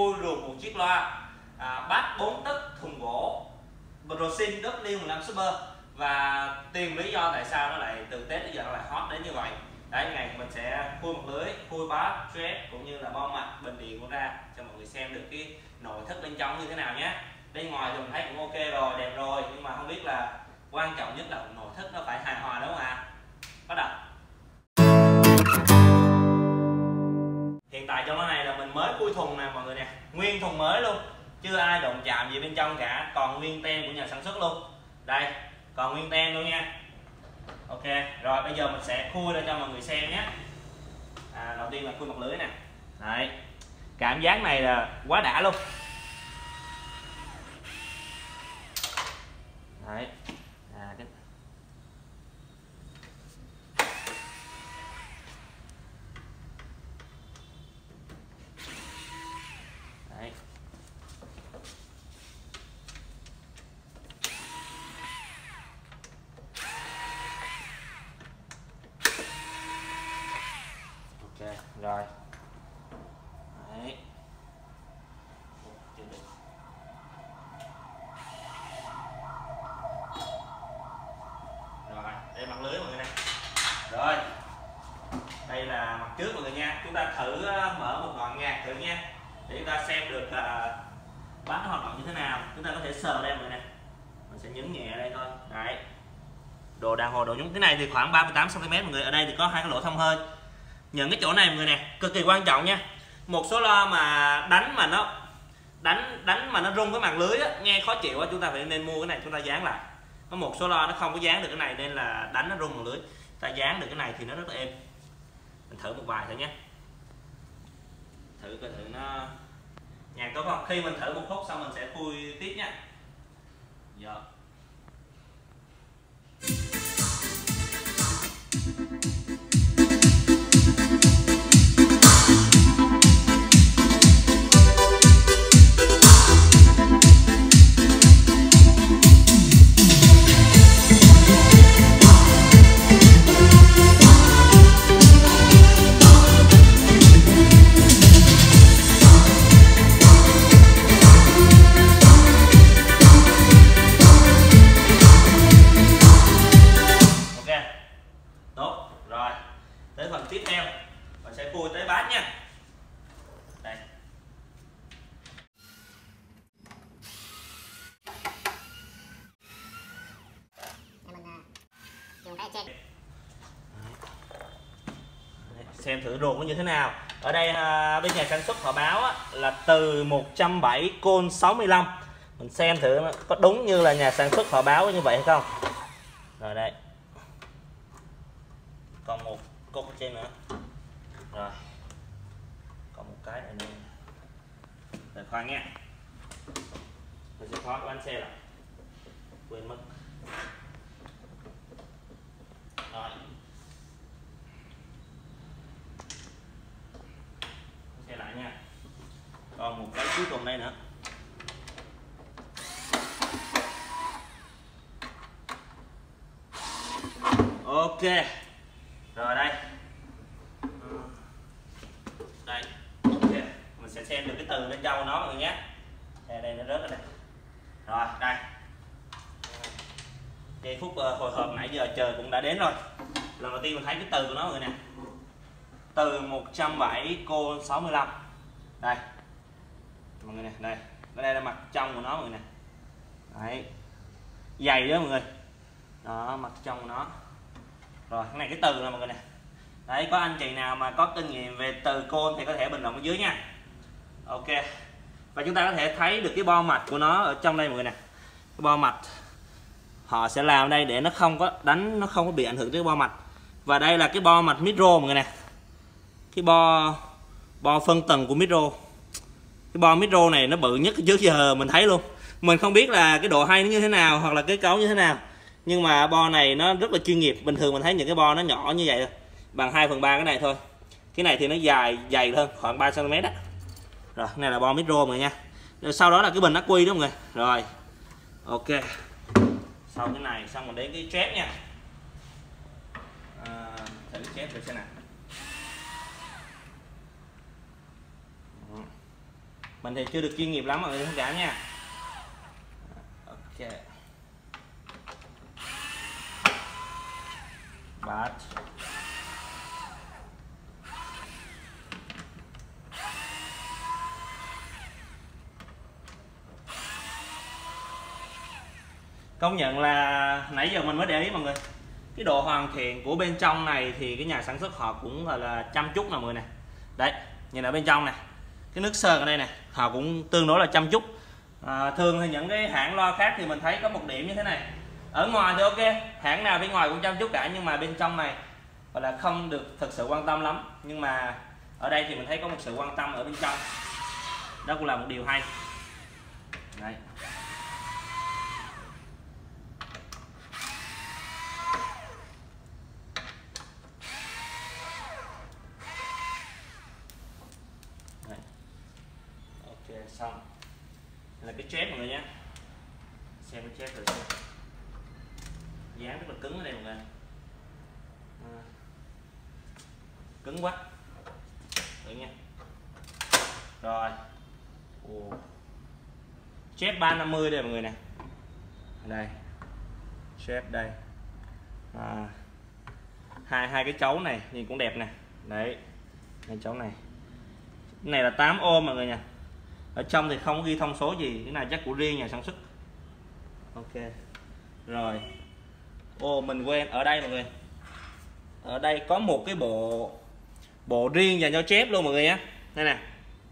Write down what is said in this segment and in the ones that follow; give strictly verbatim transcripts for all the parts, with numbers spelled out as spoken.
khui được một chiếc loa à, bass bốn tấc thùng gỗ Rosin W mười lăm Super. Và tìm lý do tại sao nó lại từ Tết đến giờ nó lại hot đến như vậy. Đấy, ngày mình sẽ khui một lưới, khui bass, stress cũng như là bo mặt, bình điện của ra cho mọi người xem được cái nội thất bên trong như thế nào nhé. Bên ngoài thì mình thấy cũng ok rồi, đẹp rồi, nhưng mà không biết là quan trọng nhất là nội thất nó phải hài hòa đúng không ạ? Bắt đầu. Hiện tại trong cái này là mình mới khui thùng nè mọi người nè, nguyên thùng mới luôn, chưa ai động chạm gì bên trong cả, còn nguyên tem của nhà sản xuất luôn. Đây, còn nguyên tem luôn nha. Ok, rồi bây giờ mình sẽ khui ra cho mọi người xem nhé. À, đầu tiên là khui một lưới nè. Đấy, cảm giác này là quá đã luôn. Đấy, à, cái... Đấy. Ok, rồi. Đấy. Rồi, đây mặt lưới mọi người nè. Rồi. Đây là mặt trước mọi người nha. Chúng ta thử mở một đoạn nhạc thử nha, để chúng ta xem được uh, bass nó hoạt động như thế nào. Chúng ta có thể sờ đây mọi người nè. Mình sẽ nhấn nhẹ đây thôi. Đấy. Đồ đàn hồi đồ nhúng. Cái này thì khoảng ba mươi tám xăng ti mét mọi người. Ở đây thì có hai cái lỗ thông hơi. Những cái chỗ này mọi người nè, cực kỳ quan trọng nha. Một số loa mà đánh mà nó đánh đánh mà nó rung cái màn lưới á, nghe khó chịu á, chúng ta phải nên mua cái này chúng ta dán lại. Có một số loa nó không có dán được cái này nên là đánh nó rung màn lưới. Ta dán được cái này thì nó rất là êm. Mình thử một vài thôi nhé. Thử coi thử nó nhạc tốt không. Khi mình thử một phút xong mình sẽ khui tiếp nha. Giờ. Tới phần tiếp theo mình sẽ khui tới bass nha. Đây. Xem thử ruột nó như thế nào. Ở đây à, bên nhà sản xuất họ báo á, là từ một trăm bảy côn sáu mươi lăm. Mình xem thử có đúng như là nhà sản xuất họ báo như vậy hay không. Rồi đây. Còn một cột ở trên nữa. Rồi. Còn một cái này nữa. Rồi khoan nha. Mình sẽ khóa cái bánh xe lại. Quên mất. Rồi. Xe lại nha. Còn một cái cuối cùng đây nữa. Ok. Rồi đây. Đây. Ok. Mình sẽ xem được cái từ bên trong của nó mọi người nhé. Đây, đây nó rớt ra đây. Rồi đây. Giây phút hồi hộp nãy giờ chờ cũng đã đến rồi. Lần đầu tiên mình thấy cái từ của nó mọi người nè. Từ một trăm bảy cô sáu mươi lăm. Đây. Mọi người nè, đây. Đây là mặt trong của nó mọi người nè. Đấy. Dày đó mọi người. Đó, mặt trong của nó. Rồi, cái này cái từ nè mọi người nè. Đấy, có anh chị nào mà có kinh nghiệm về từ côn thì có thể bình luận ở dưới nha. Ok. Và chúng ta có thể thấy được cái bo mạch của nó ở trong đây mọi người nè. Cái bo mạch họ sẽ làm đây để nó không có đánh, nó không có bị ảnh hưởng tới bo mạch. Và đây là cái bo mạch micro mọi người nè. Cái bo bo phân tầng của micro. Cái bo micro này nó bự nhất trước giờ mình thấy luôn. Mình không biết là cái độ hay nó như thế nào hoặc là cái cấu như thế nào. Nhưng mà bo này nó rất là chuyên nghiệp. Bình thường mình thấy những cái bo nó nhỏ như vậy thôi, bằng hai phần ba cái này thôi. Cái này thì nó dài dày hơn khoảng ba xăng ti mét á. Rồi, cái này là bo micro mọi người nha. Rồi, sau đó là cái bình ắc quy đó mọi người. Rồi. Ok. Sau cái này xong mình đến cái strap nha. À, thử strap thử xem nào. Mình thì chưa được chuyên nghiệp lắm mọi người thông cảm nha. Ok. Bát. Công nhận là nãy giờ mình mới để ý mọi người, cái độ hoàn thiện của bên trong này thì cái nhà sản xuất họ cũng gọi là chăm chút nè mọi người này. Đấy, nhìn ở bên trong này, cái nước sơn ở đây này họ cũng tương đối là chăm chút. À, thường thì những cái hãng loa khác thì mình thấy có một điểm như thế này, ở ngoài thì ok, hãng nào bên ngoài cũng chăm chút cả, nhưng mà bên trong này gọi là không được thực sự quan tâm lắm. Nhưng mà ở đây thì mình thấy có một sự quan tâm ở bên trong, đó cũng là một điều hay. Đấy. Đấy. Ok, xong. Đây là cái chép mọi người nhé, xem cái chép thử xem, dán rất là cứng ở đây mọi người. À, cứng quá được nha. Rồi, ồ, chép ba năm mươi đây mọi người nè, đây chép đây, à, hai hai cái chấu này nhìn cũng đẹp nè. Đấy, hai chấu này, cái này là tám ôm mọi người nha. Ở trong thì không ghi thông số gì, cái này chắc của riêng nhà sản xuất. Ok rồi. Ồ, mình quên ở đây mọi người, ở đây có một cái bộ bộ riêng dành cho chép luôn mọi người nhé. Đây nè,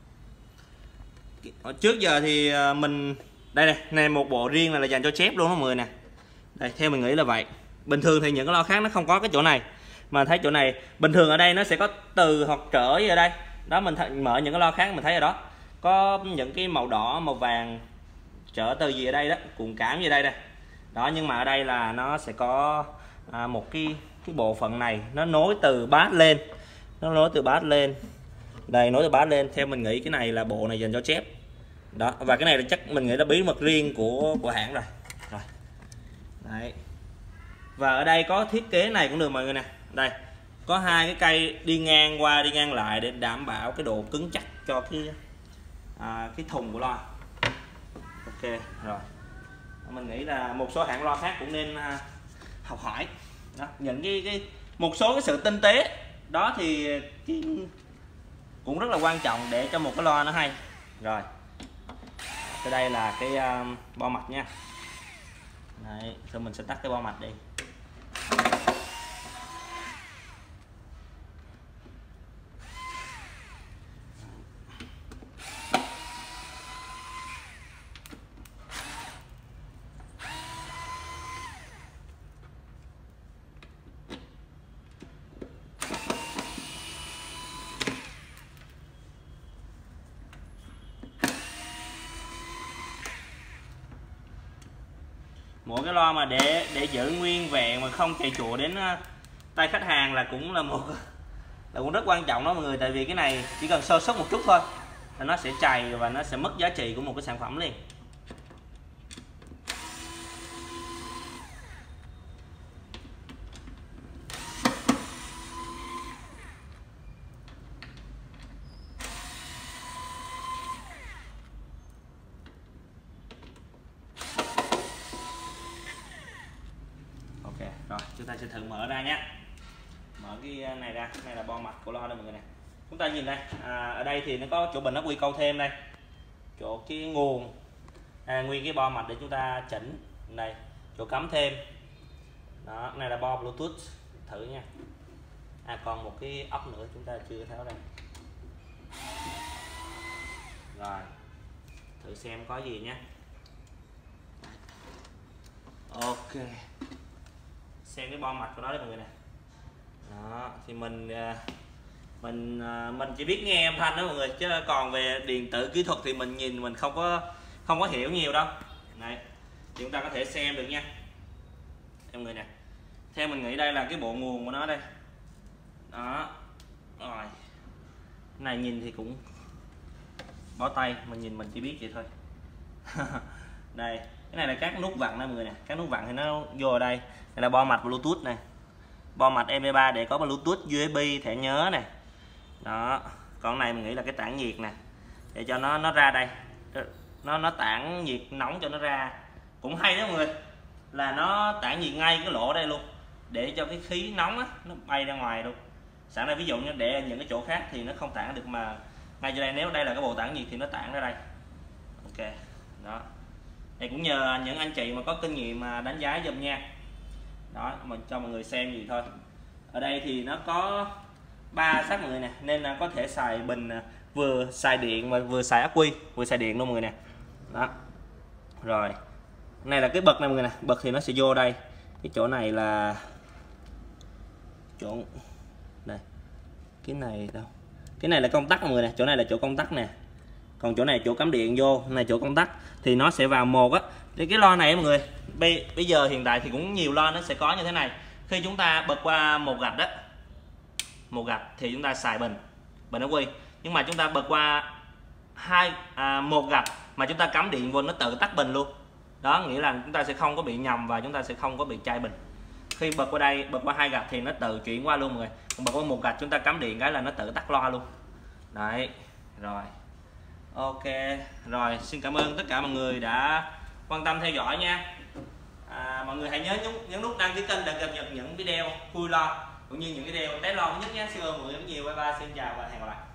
trước giờ thì mình đây này, này một bộ riêng này là dành cho chép luôn đó mọi người nè. Đây, theo mình nghĩ là vậy. Bình thường thì những cái loa khác nó không có cái chỗ này, mà thấy chỗ này bình thường ở đây nó sẽ có từ hoặc trở gì ở đây đó. Mình th mở những cái loa khác mình thấy ở đó có những cái màu đỏ màu vàng trở từ gì ở đây đó, cuộn cảm gì ở đây đây đó. Nhưng mà ở đây là nó sẽ có à, một cái cái bộ phận này nó nối từ bass lên, nó nối từ bass lên đây, nối từ bass lên. Theo mình nghĩ cái này là bộ này dành cho chép đó, và cái này là chắc mình nghĩ là bí mật riêng của của hãng rồi. Rồi đấy, và ở đây có thiết kế này cũng được mọi người nè. Đây có hai cái cây đi ngang qua đi ngang lại để đảm bảo cái độ cứng chắc cho cái à, cái thùng của loa. Ok rồi, mình nghĩ là một số hãng loa khác cũng nên à, học hỏi đó, những cái, cái một số cái sự tinh tế đó thì cái, cũng rất là quan trọng để cho một cái loa nó hay. Rồi tới đây là cái uh, bo mạch nha. Đấy, rồi mình sẽ tắt cái bo mạch đi. Mỗi cái loa mà để để giữ nguyên vẹn mà không chạy chùa đến tay khách hàng là cũng là một là cũng rất quan trọng đó mọi người. Tại vì cái này chỉ cần sơ suất một chút thôi là nó sẽ chày và nó sẽ mất giá trị của một cái sản phẩm liền. Rồi chúng ta sẽ thử mở ra nhé. Mở cái này ra, này là bo mạch của loa đây mọi người nè. Chúng ta nhìn đây, à, ở đây thì nó có chỗ bình ắc quy câu thêm đây, chỗ cái nguồn, à, nguyên cái bo mạch để chúng ta chỉnh này, chỗ cắm thêm đó. Này là bo Bluetooth, thử nha. À còn một cái ốc nữa chúng ta chưa tháo ra. Rồi thử xem có gì nhé. Ok, xem cái bo mạch của nó đấy mọi người nè. Đó thì mình mình mình chỉ biết nghe âm thanh đó mọi người, chứ còn về điện tử kỹ thuật thì mình nhìn mình không có không có hiểu nhiều đâu. Này chúng ta có thể xem được nha mọi người nè. Theo mình nghĩ đây là cái bộ nguồn của nó đây đó. Rồi cái này nhìn thì cũng bó tay, mình nhìn mình chỉ biết vậy thôi. Đây cái này là các nút vặn đây mọi người nè, các nút vặn thì nó vô ở đây. Đây là bo mạch Bluetooth này, bo mạch em pê ba để có Bluetooth, u ét bê, thẻ nhớ này đó. Còn này mình nghĩ là cái tản nhiệt nè, để cho nó nó ra đây, nó nó tản nhiệt nóng cho nó ra. Cũng hay đó mọi người, là nó tản nhiệt ngay cái lỗ đây luôn, để cho cái khí nóng á, nó bay ra ngoài luôn. Sẵn đây ví dụ như để những cái chỗ khác thì nó không tản được, mà ngay cho đây nếu đây là cái bộ tản nhiệt thì nó tản ra đây. Ok đó, đây cũng nhờ những anh chị mà có kinh nghiệm mà đánh giá giùm nha. Đó, mình cho mọi người xem gì thôi. Ở đây thì nó có ba sát mọi người nè, nên là có thể xài bình vừa xài điện mà vừa xài ắc quy, vừa xài điện luôn mọi người nè. Đó rồi, này là cái bậc này mọi người nè, bậc thì nó sẽ vô đây, cái chỗ này là chỗ này, cái này đâu, cái này là công tắc mọi người nè, chỗ này là chỗ công tắc nè, còn chỗ này chỗ cắm điện vô, này chỗ công tắc thì nó sẽ vào một á. Thì cái lo này mọi người, bây, bây giờ hiện tại thì cũng nhiều lo nó sẽ có như thế này. Khi chúng ta bật qua một gạch đó, một gạch thì chúng ta xài bình bình ắc quy, nhưng mà chúng ta bật qua hai à, một gạch mà chúng ta cắm điện vô nó tự tắt bình luôn. Đó nghĩa là chúng ta sẽ không có bị nhầm và chúng ta sẽ không có bị chai bình. Khi bật qua đây, bật qua hai gạch thì nó tự chuyển qua luôn mọi người, còn bật qua một gạch chúng ta cắm điện cái là nó tự tắt loa luôn. Đấy rồi, ok rồi, xin cảm ơn tất cả mọi người đã quan tâm theo dõi nha. À, mọi người hãy nhớ nhấn, nhấn nút đăng ký kênh để cập nhật những video vui lo cũng như những video test lo nhất nhé. Xin ơn mọi người rất nhiều, bye bye, xin chào và hẹn gặp lại.